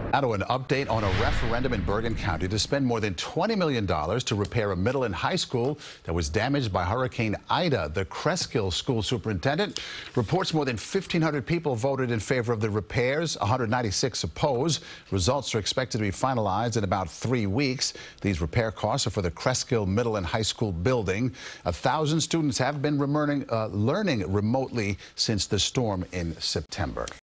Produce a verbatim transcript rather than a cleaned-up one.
Now to an update on a referendum in Bergen County to spend more than twenty million dollars to repair a middle and high school that was damaged by Hurricane Ida. The Cresskill school superintendent reports more than fifteen hundred people voted in favor of the repairs, one hundred ninety-six opposed. Results are expected to be finalized in about three weeks. These repair costs are for the Cresskill middle and high school building. A thousand students have been learning, uh, learning remotely since the storm in September.